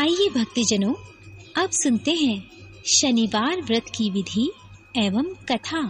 आइए भक्तजनों, अब सुनते हैं शनिवार व्रत की विधि एवं कथा।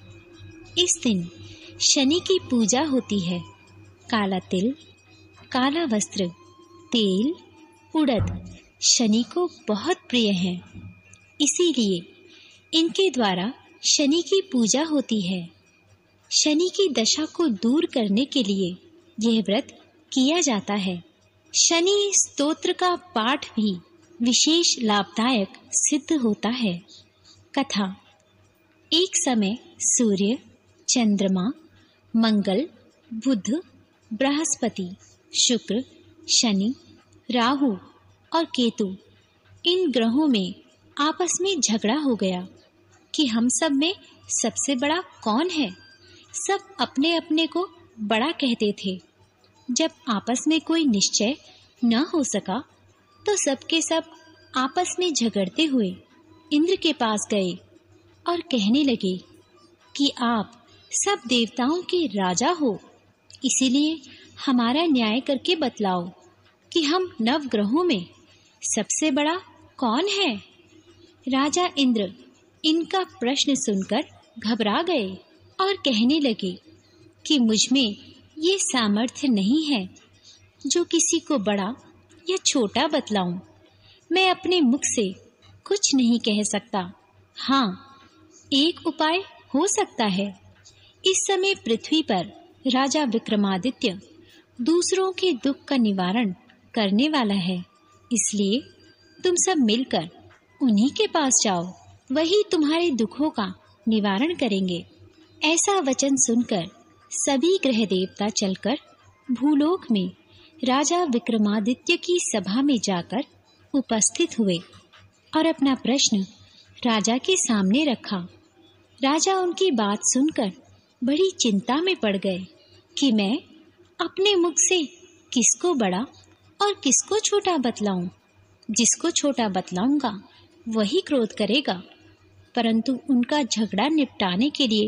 इस दिन शनि की पूजा होती है। काला तिल, काला वस्त्र, तेल, उड़द शनि को बहुत प्रिय हैं। इसीलिए इनके द्वारा शनि की पूजा होती है। शनि की दशा को दूर करने के लिए यह व्रत किया जाता है। शनि स्तोत्र का पाठ भी विशेष लाभदायक सिद्ध होता है। कथा। एक समय सूर्य, चंद्रमा, मंगल, बुध, बृहस्पति, शुक्र, शनि, राहु और केतु इन ग्रहों में आपस में झगड़ा हो गया कि हम सब में सबसे बड़ा कौन है। सब अपने अपने को बड़ा कहते थे। जब आपस में कोई निश्चय न हो सका तो सबके सब आपस में झगड़ते हुए इंद्र के पास गए और कहने लगे कि आप सब देवताओं के राजा हो, इसीलिए हमारा न्याय करके बतलाओ कि हम नवग्रहों में सबसे बड़ा कौन है। राजा इंद्र इनका प्रश्न सुनकर घबरा गए और कहने लगे कि मुझ में ये सामर्थ्य नहीं है जो किसी को बड़ा या छोटा बतलाऊं। मैं अपने मुख से कुछ नहीं कह सकता। हाँ, एक उपाय हो सकता है। इस समय पृथ्वी पर राजा विक्रमादित्य दूसरों के दुख का निवारण करने वाला है, इसलिए तुम सब मिलकर उन्हीं के पास जाओ, वही तुम्हारे दुखों का निवारण करेंगे। ऐसा वचन सुनकर सभी ग्रह देवता चलकर भूलोक में राजा विक्रमादित्य की सभा में जाकर उपस्थित हुए और अपना प्रश्न राजा के सामने रखा। राजा उनकी बात सुनकर बड़ी चिंता में पड़ गए कि मैं अपने मुख से किसको बड़ा और किसको छोटा बतलाऊं। जिसको छोटा बतलाऊंगा वही क्रोध करेगा। परंतु उनका झगड़ा निपटाने के लिए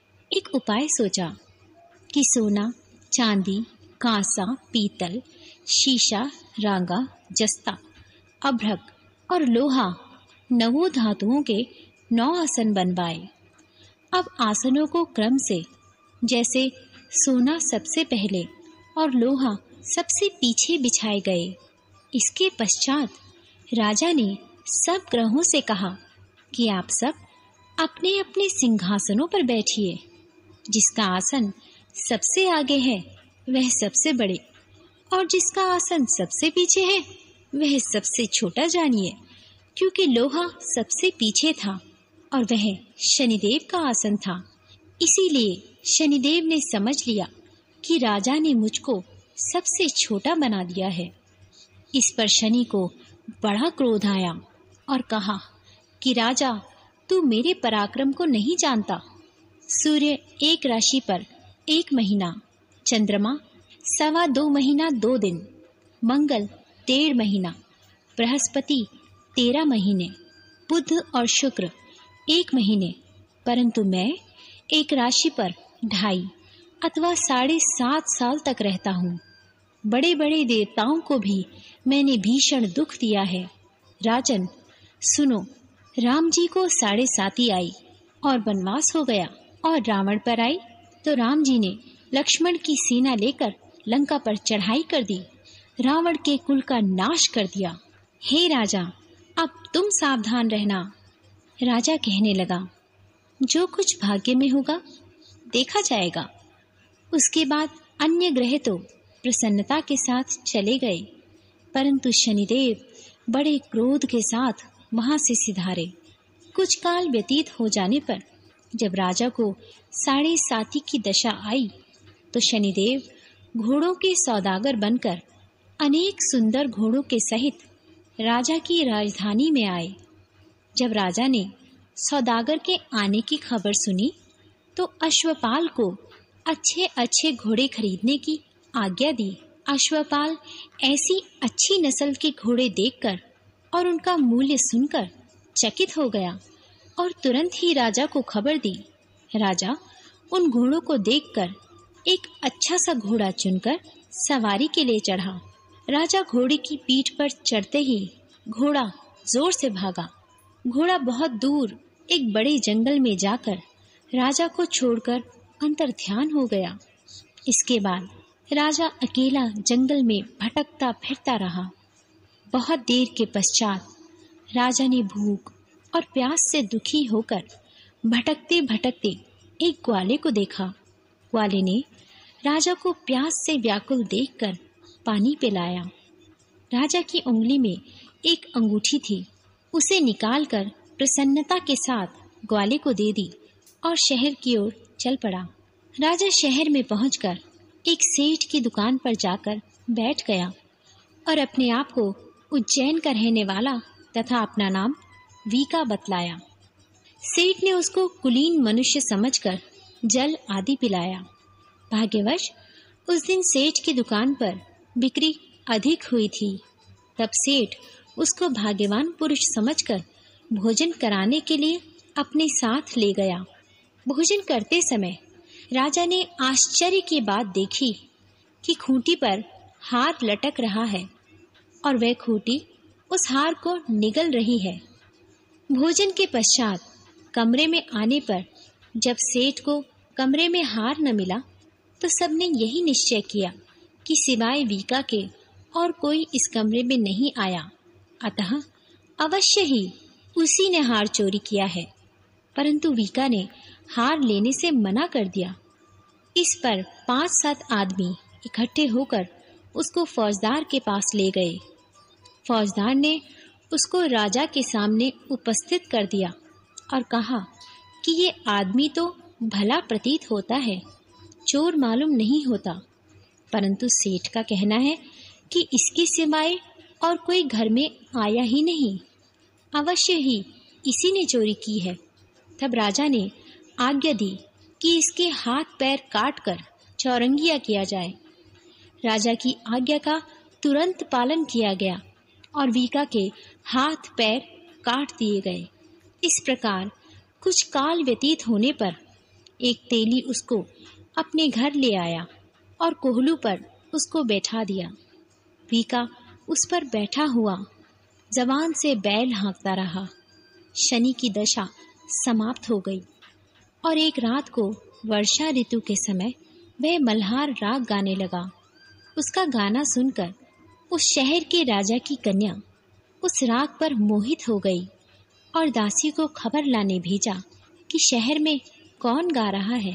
एक उपाय सोचा कि सोना, चांदी, कांसा, पीतल, शीशा, रांगा, जस्ता, अभ्रक और लोहा नवों धातुओं के 9 आसन बनवाए। अब आसनों को क्रम से, जैसे सोना सबसे पहले और लोहा सबसे पीछे बिछाए गए। इसके पश्चात राजा ने सब ग्रहों से कहा कि आप सब अपने अपने सिंहासनों पर बैठिए। जिसका आसन सबसे आगे है वह सबसे बड़े, और जिसका आसन सबसे पीछे है वह सबसे छोटा जानिए, क्योंकि लोहा सबसे पीछे था और वह शनिदेव का आसन था। इसीलिए शनिदेव ने समझ लिया कि राजा ने मुझको सबसे छोटा बना दिया है। इस पर शनि को बड़ा क्रोध आया और कहा कि राजा, तू मेरे पराक्रम को नहीं जानता। सूर्य एक राशि पर 1 महीना, चंद्रमा 2.25 महीना 2 दिन, मंगल 1.5 महीना, बृहस्पति 13 महीने, बुध और शुक्र 1 महीने, परंतु मैं एक राशि पर 2.5 अथवा 7.5 साल तक रहता हूँ। बड़े बड़े देवताओं को भी मैंने भीषण दुख दिया है। राजन सुनो, राम जी को 7.5 आई और वनवास हो गया, और रावण पर आई तो राम जी ने लक्ष्मण की सेना लेकर लंका पर चढ़ाई कर दी, रावण के कुल का नाश कर दिया। हे राजा, अब तुम सावधान रहना। राजा कहने लगा, जो कुछ भाग्य में होगा देखा जाएगा। उसके बाद अन्य ग्रह तो प्रसन्नता के साथ चले गए, परंतु शनिदेव बड़े क्रोध के साथ वहां से सिधारे। कुछ काल व्यतीत हो जाने पर जब राजा को 7.5 की दशा आई तो शनिदेव घोड़ों के सौदागर बनकर अनेक सुंदर घोड़ों के सहित राजा की राजधानी में आए। जब राजा ने सौदागर के आने की खबर सुनी तो अश्वपाल को अच्छे अच्छे घोड़े खरीदने की आज्ञा दी। अश्वपाल ऐसी अच्छी नस्ल के घोड़े देखकर और उनका मूल्य सुनकर चकित हो गया और तुरंत ही राजा को खबर दी। राजा उन घोड़ों को देखकर एक अच्छा सा घोड़ा चुनकर सवारी के लिए चढ़ा। राजा घोड़े की पीठ पर चढ़ते ही घोड़ा जोर से भागा। घोड़ा बहुत दूर एक बड़े जंगल में जाकर राजा को छोड़कर अंतर्ध्यान हो गया। इसके बाद राजा अकेला जंगल में भटकता फिरता रहा। बहुत देर के पश्चात राजा ने भूख और प्यास से दुखी होकर भटकते भटकते एक ग्वाले को देखा। ग्वाले ने राजा को प्यास से व्याकुल देखकर पानी पिलाया। राजा की उंगली में एक अंगूठी थी, उसे निकालकर प्रसन्नता के साथ ग्वाले को दे दी और शहर की ओर चल पड़ा। राजा शहर में पहुंचकर एक सेठ की दुकान पर जाकर बैठ गया और अपने आप को उज्जैन का रहने वाला तथा अपना नाम वीका बतलाया। सेठ ने उसको कुलीन मनुष्य समझकर जल आदि पिलाया। भाग्यवश उस दिन सेठ की दुकान पर बिक्री अधिक हुई थी। तब सेठ उसको भाग्यवान पुरुष समझकर भोजन कराने के लिए अपने साथ ले गया। भोजन करते समय राजा ने आश्चर्य की बात देखी कि खूंटी पर हार लटक रहा है और वह खूंटी उस हार को निगल रही है। भोजन के पश्चात कमरे में आने पर जब सेठ को कमरे में हार न मिला तो सबने यही निश्चय किया कि सिवाय वीका के और कोई इस कमरे में नहीं आया, अतः अवश्य ही उसी ने हार चोरी किया है। परंतु वीका ने हार लेने से मना कर दिया। इस पर 5-7 आदमी इकट्ठे होकर उसको फौजदार के पास ले गए। फौजदार ने उसको राजा के सामने उपस्थित कर दिया और कहा कि ये आदमी तो भला प्रतीत होता है, चोर मालूम नहीं होता, परंतु सेठ का कहना है कि इसके सिवाय और कोई घर में आया ही नहीं, अवश्य ही इसी ने चोरी की है। तब राजा ने आज्ञा दी कि इसके हाथ पैर काटकर चौरंगिया किया जाए। राजा की आज्ञा का तुरंत पालन किया गया और वीका के हाथ पैर काट दिए गए। इस प्रकार कुछ काल व्यतीत होने पर एक तेली उसको अपने घर ले आया और कोहलू पर उसको बैठा दिया। वीका उस पर बैठा हुआ जबान से बैल हाँकता रहा। शनि की दशा समाप्त हो गई और एक रात को वर्षा ऋतु के समय वह मल्हार राग गाने लगा। उसका गाना सुनकर उस शहर के राजा की कन्या उस राग पर मोहित हो गई और दासी को खबर लाने भेजा कि शहर में कौन गा रहा है।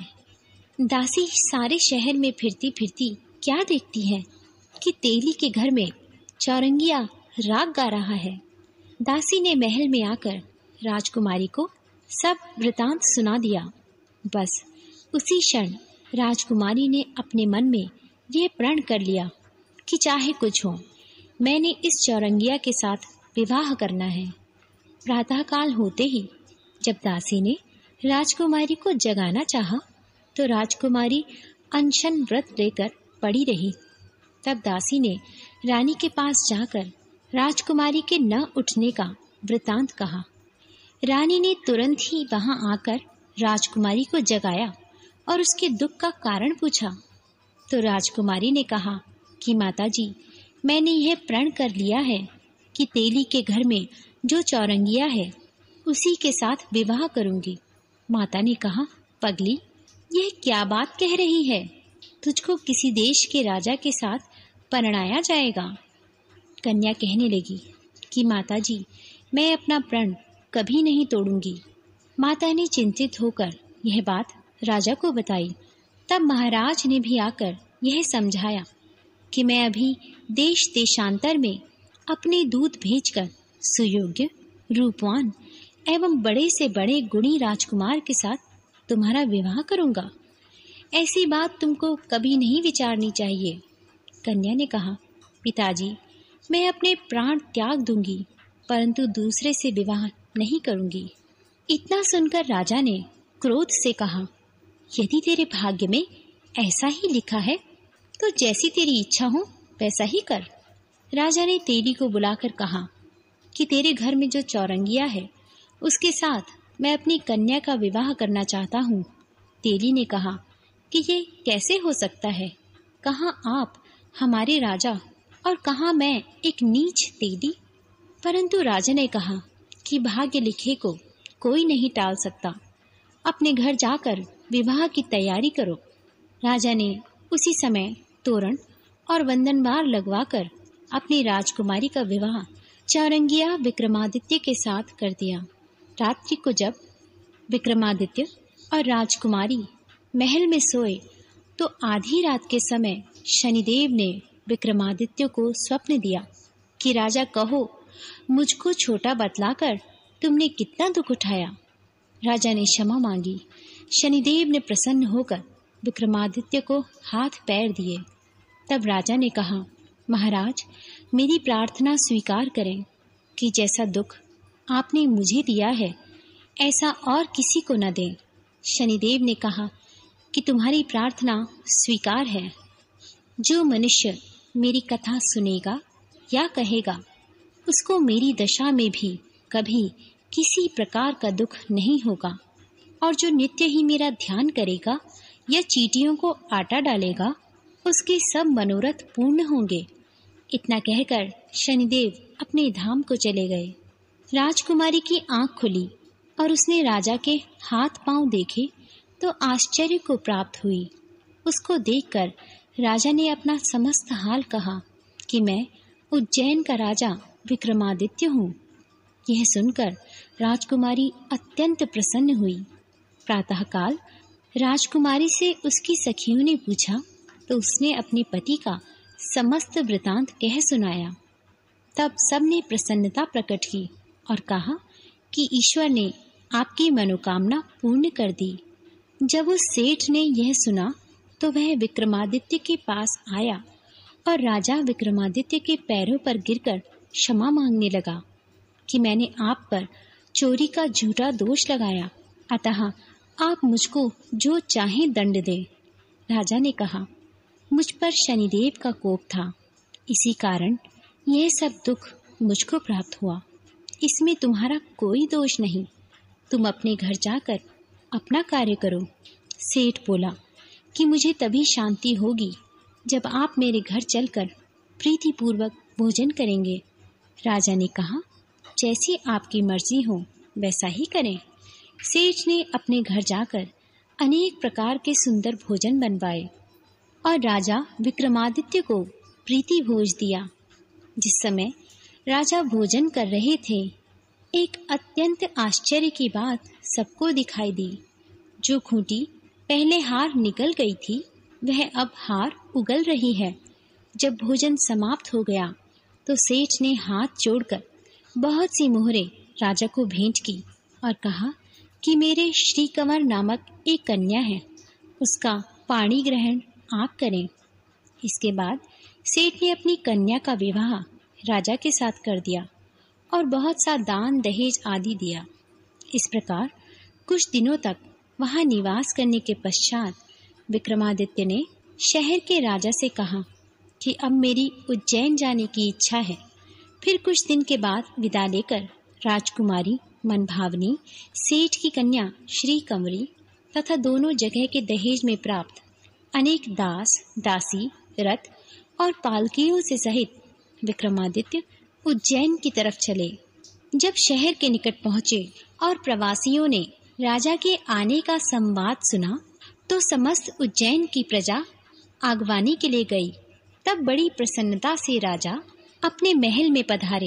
दासी सारे शहर में फिरती फिरती क्या देखती है कि तेली के घर में चौरंगिया राग गा रहा है। दासी ने महल में आकर राजकुमारी को सब वृतांत सुना दिया। बस उसी क्षण राजकुमारी ने अपने मन में ये प्रण कर लिया कि चाहे कुछ हो, मैंने इस चौरंगिया के साथ विवाह करना है। प्रातःकाल होते ही जब दासी ने राजकुमारी को जगाना चाहा तो राजकुमारी अनशन व्रत लेकर पड़ी रही। तब दासी ने रानी के पास जाकर राजकुमारी के न उठने का वृतांत कहा। रानी ने तुरंत ही वहां आकर राजकुमारी को जगाया और उसके दुख का कारण पूछा। तो राजकुमारी ने कहा कि माताजी, मैंने यह प्रण कर लिया है कि तेली के घर में जो चौरंगिया है उसी के साथ विवाह करूंगी। माता ने कहा, पगली, यह क्या बात कह रही है? तुझको किसी देश के राजा के साथ परणाया जाएगा। कन्या कहने लगी कि माताजी, मैं अपना प्रण कभी नहीं तोड़ूंगी। माता ने चिंतित होकर यह बात राजा को बताई। तब महाराज ने भी आकर यह समझाया कि मैं अभी देश देशांतर में अपने दूत भेजकर सुयोग्य, रूपवान एवं बड़े से बड़े गुणी राजकुमार के साथ तुम्हारा विवाह करूंगा। ऐसी बात तुमको कभी नहीं विचारनी चाहिए। कन्या ने कहा, पिताजी, मैं अपने प्राण त्याग दूंगी, परंतु दूसरे से विवाह नहीं करूंगी। इतना सुनकर राजा ने क्रोध से कहा, यदि तेरे भाग्य में ऐसा ही लिखा है तो जैसी तेरी इच्छा हो वैसा ही कर। राजा ने तेली को बुलाकर कहा कि तेरे घर में जो चौरंगिया है उसके साथ मैं अपनी कन्या का विवाह करना चाहता हूँ। तेली ने कहा कि ये कैसे हो सकता है? कहाँ आप हमारे राजा और कहाँ मैं एक नीच तेली? परंतु राजा ने कहा कि भाग्य लिखे को कोई नहीं टाल सकता। अपने घर जाकर विवाह की तैयारी करो। राजा ने उसी समय तोरण और वंदनवार लगवाकर अपनी राजकुमारी का विवाह चौरंगिया विक्रमादित्य के साथ कर दिया। रात्रि को जब विक्रमादित्य और राजकुमारी महल में सोए तो आधी रात के समय शनिदेव ने विक्रमादित्य को स्वप्न दिया कि राजा कहो, मुझको छोटा बतलाकर तुमने कितना दुख उठाया। राजा ने क्षमा मांगी। शनिदेव ने प्रसन्न होकर विक्रमादित्य को हाथ पैर दिए। तब राजा ने कहा, महाराज, मेरी प्रार्थना स्वीकार करें कि जैसा दुख आपने मुझे दिया है ऐसा और किसी को न दें। शनिदेव ने कहा कि तुम्हारी प्रार्थना स्वीकार है। जो मनुष्य मेरी कथा सुनेगा या कहेगा उसको मेरी दशा में भी कभी किसी प्रकार का दुख नहीं होगा, और जो नित्य ही मेरा ध्यान करेगा या चींटियों को आटा डालेगा उसके सब मनोरथ पूर्ण होंगे। इतना कहकर शनिदेव अपने धाम को चले गए। राजकुमारी की आंख खुली और उसने राजा के हाथ पांव देखे तो आश्चर्य को प्राप्त हुई। उसको देखकर राजा ने अपना समस्त हाल कहा कि मैं उज्जैन का राजा विक्रमादित्य हूँ। यह सुनकर राजकुमारी अत्यंत प्रसन्न हुई। प्रातःकाल राजकुमारी से उसकी सखियों ने पूछा तो उसने अपने पति का समस्त वृतांत कह सुनाया। तब सबने प्रसन्नता प्रकट की और कहा कि ईश्वर ने आपकी मनोकामना पूर्ण कर दी। जब उस सेठ ने यह सुना तो वह विक्रमादित्य के पास आया और राजा विक्रमादित्य के पैरों पर गिरकर क्षमा मांगने लगा कि मैंने आप पर चोरी का झूठा दोष लगाया, अतः आप मुझको जो चाहें दंड दें। राजा ने कहा, मुझ पर शनिदेव का कोप था, इसी कारण यह सब दुख मुझको प्राप्त हुआ। इसमें तुम्हारा कोई दोष नहीं। तुम अपने घर जाकर अपना कार्य करो। सेठ बोला कि मुझे तभी शांति होगी जब आप मेरे घर चलकर प्रीतिपूर्वक भोजन करेंगे। राजा ने कहा, जैसी आपकी मर्जी हो वैसा ही करें। सेठ ने अपने घर जाकर अनेक प्रकार के सुंदर भोजन बनवाए और राजा विक्रमादित्य को प्रीति भोज दिया। जिस समय राजा भोजन कर रहे थे, एक अत्यंत आश्चर्य की बात सबको दिखाई दी। जो खूंटी पहले हार निकल गई थी वह अब हार उगल रही है। जब भोजन समाप्त हो गया तो सेठ ने हाथ जोड़कर बहुत सी मोहरें राजा को भेंट की और कहा कि मेरे श्री कंवर नामक एक कन्या है, उसका पाणी ग्रहण आप करें। इसके बाद सेठ ने अपनी कन्या का विवाह राजा के साथ कर दिया और बहुत सा दान दहेज आदि दिया। इस प्रकार कुछ दिनों तक वहां निवास करने के पश्चात विक्रमादित्य ने शहर के राजा से कहा कि अब मेरी उज्जैन जाने की इच्छा है। फिर कुछ दिन के बाद विदा लेकर राजकुमारी मनभावनी, सेठ की कन्या श्री कंवरी तथा दोनों जगह के दहेज में प्राप्त अनेक दास, दासी, रथ और पालकियों से सहित विक्रमादित्य उज्जैन की तरफ चले। जब शहर के निकट पहुंचे और प्रवासियों ने राजा के आने का संवाद सुना तो समस्त उज्जैन की प्रजा आगवानी के लिए गई। तब बड़ी प्रसन्नता से राजा अपने महल में पधारे।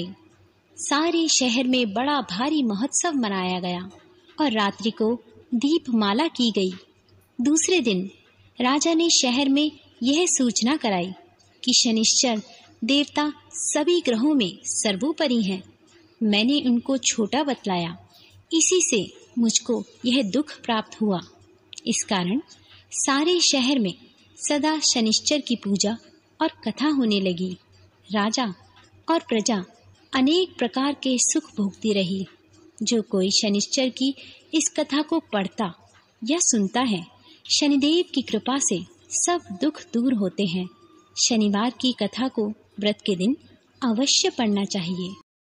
सारे शहर में बड़ा भारी महोत्सव मनाया गया और रात्रि को दीपमाला की गई। दूसरे दिन राजा ने शहर में यह सूचना कराई कि शनिश्चर देवता सभी ग्रहों में सर्वोपरि हैं। मैंने उनको छोटा बतलाया, इसी से मुझको यह दुख प्राप्त हुआ। इस कारण सारे शहर में सदा शनिश्चर की पूजा और कथा होने लगी। राजा और प्रजा अनेक प्रकार के सुख भोगती रही। जो कोई शनिश्चर की इस कथा को पढ़ता या सुनता है, शनिदेव की कृपा से सब दुख दूर होते हैं। शनिवार की कथा को व्रत के दिन अवश्य पढ़ना चाहिए।